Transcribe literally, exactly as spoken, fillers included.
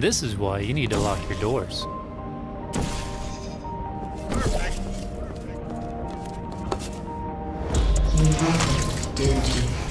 This is why you need to lock your doors. Dirty.